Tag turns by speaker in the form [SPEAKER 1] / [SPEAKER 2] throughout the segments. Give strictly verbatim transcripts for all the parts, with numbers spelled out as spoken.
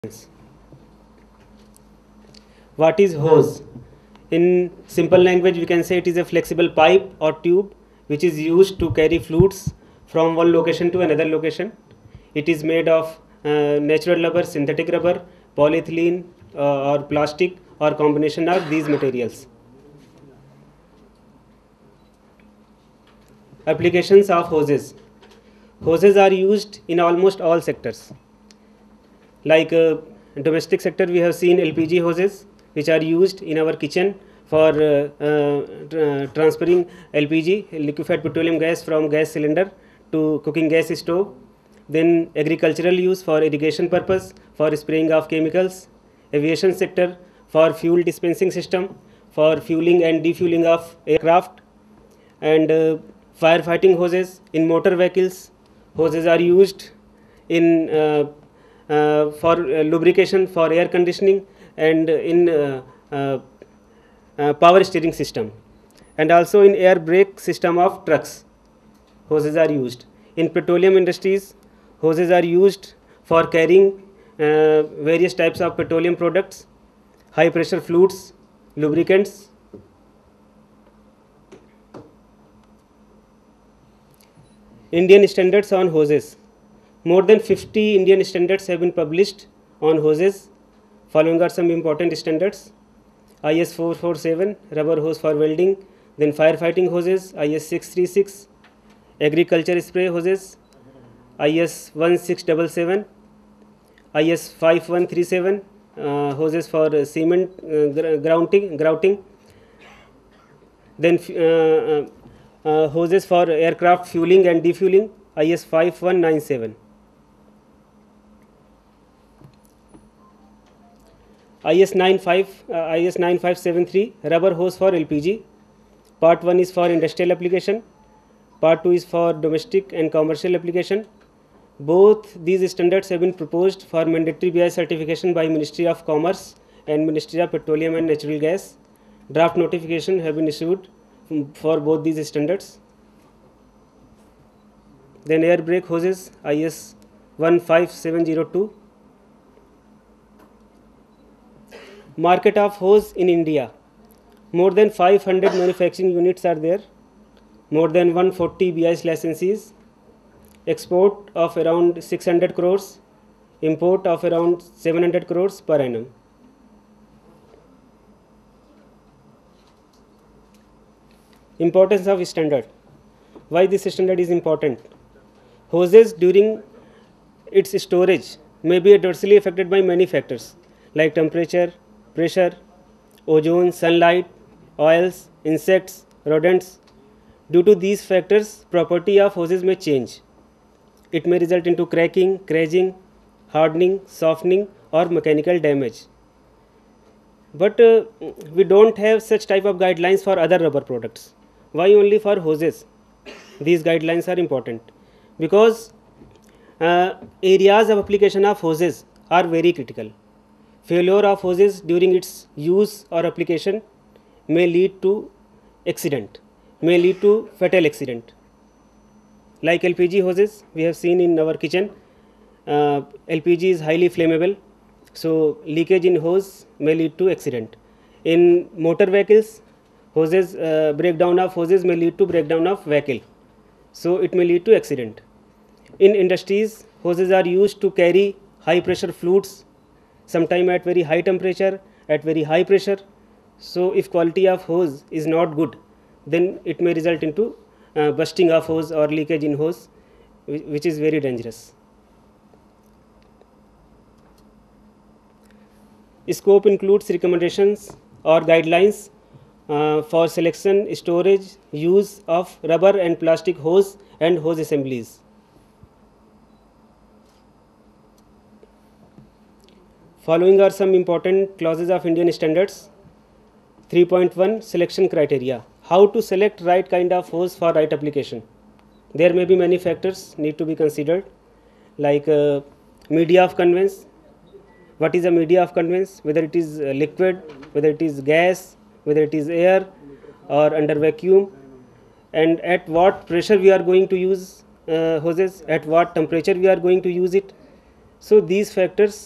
[SPEAKER 1] What is hose? In simple language, we can say it is a flexible pipe or tube which is used to carry fluids from one location to another location. It is made of uh, natural rubber, synthetic rubber, polyethylene, uh, or plastic, or combination of these materials. Applications of hoses. Hoses are used in almost all sectors. Like uh, domestic sector, we have seen L P G hoses, which are used in our kitchen for uh, uh, tra transferring L P G, liquefied petroleum gas, from gas cylinder to cooking gas stove. Then agricultural use for irrigation purpose, for spraying of chemicals. Aviation sector for fuel dispensing system, for fueling and defueling of aircraft. And uh, firefighting hoses in motor vehicles. Hoses are used in uh, uh, for uh, lubrication, for air conditioning, and in uh, uh, uh, power steering system, and also in air brake system of trucks. Hoses are used. In petroleum industries, hoses are used for carrying uh, various types of petroleum products, high pressure fluids, lubricants. Indian standards on hoses. More than fifty Indian standards have been published on hoses. Following are some important standards: I S four forty-seven, rubber hose for welding; then firefighting hoses, I S six thirty-six, agriculture spray hoses, I S sixteen seventy-seven, I S five one three seven, uh, hoses for uh, cement uh, gr grouting, grouting. Then uh, uh, uh, hoses for aircraft fueling and defueling, I S five one nine seven. I S ninety-five, uh, I S ninety-five seventy-three, rubber hose for L P G. Part one is for industrial application. Part two is for domestic and commercial application. Both these standards have been proposed for mandatory B I certification by Ministry of Commerce and Ministry of Petroleum and Natural Gas. Draft notification have been issued for both these standards. Then air brake hoses, I S fifteen seven oh two. Market of hose in India. More than five hundred manufacturing units are there. More than one hundred forty B I S licenses. Export of around six hundred crores. Import of around seven hundred crores per annum. Importance of standard. Why this standard is important? Hoses during its storage may be adversely affected by many factors like temperature, pressure, ozone, sunlight, oils, insects, rodents. Due to these factors, property of hoses may change. It may result into cracking, cragging, hardening, softening, or mechanical damage. But uh, we don't have such type of guidelines for other rubber products. Why only for hoses? These guidelines are important because uh, areas of application of hoses are very critical. Failure of hoses during its use or application may lead to accident, may lead to fatal accident. Like L P G hoses, we have seen in our kitchen, uh, L P G is highly flammable, so leakage in hose may lead to accident. In motor vehicles, hoses, uh, breakdown of hoses may lead to breakdown of vehicle, so it may lead to accident. In industries, hoses are used to carry high pressure fluids, sometime at very high temperature, at very high pressure. So if quality of hose is not good, then it may result into uh, bursting of hose or leakage in hose, which is very dangerous. Scope includes recommendations or guidelines uh, for selection, storage, use of rubber and plastic hose and hose assemblies. Following are some important clauses of Indian standards. three point one Selection criteria. How to select right kind of hose for right application. There may be many factors need to be considered, like uh, media of conveyance. What is a media of conveyance? Whether it is uh, liquid, whether it is gas, whether it is air or under vacuum, and at what pressure we are going to use uh, hoses, at what temperature we are going to use it. So these factors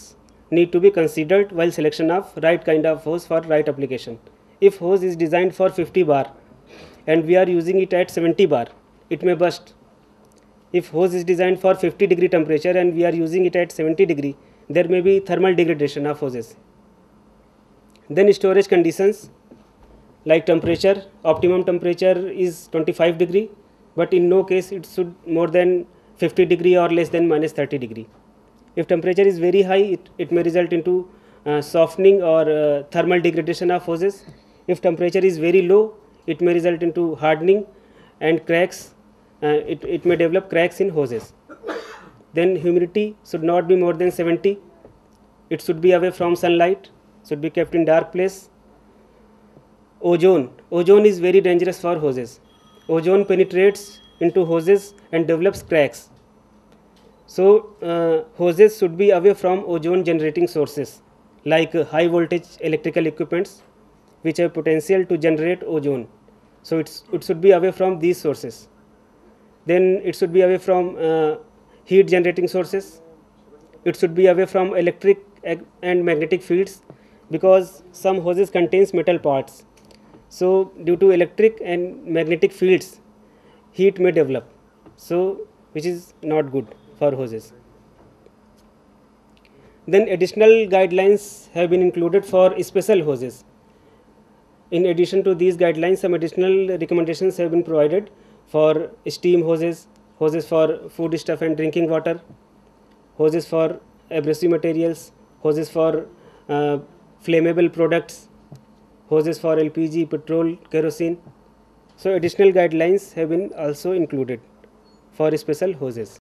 [SPEAKER 1] need to be considered while selection of right kind of hose for right application. If hose is designed for fifty bar and we are using it at seventy bar, it may burst. If hose is designed for fifty degree temperature and we are using it at seventy degree, there may be thermal degradation of hoses. Then storage conditions, like temperature, optimum temperature is twenty-five degree, but in no case it should more than fifty degree or less than minus thirty degree. If temperature is very high, it, it may result into uh, softening or uh, thermal degradation of hoses. If temperature is very low, it may result into hardening and cracks. Uh, it, it may develop cracks in hoses. Then humidity should not be more than seventy. It should be away from sunlight, should be kept in dark place. Ozone. Ozone is very dangerous for hoses. Ozone penetrates into hoses and develops cracks. So uh, hoses should be away from ozone generating sources like uh, high voltage electrical equipments which have potential to generate ozone. So it's, it should be away from these sources. Then it should be away from uh, heat generating sources. It should be away from electric and magnetic fields because some hoses contains metal parts. So due to electric and magnetic fields, heat may develop, so which is not good for hoses. Then additional guidelines have been included for special hoses. In addition to these guidelines, some additional recommendations have been provided for steam hoses, hoses for foodstuff and drinking water, hoses for abrasive materials, hoses for uh, flammable products, hoses for L P G, petrol, kerosene. So additional guidelines have been also included for special hoses.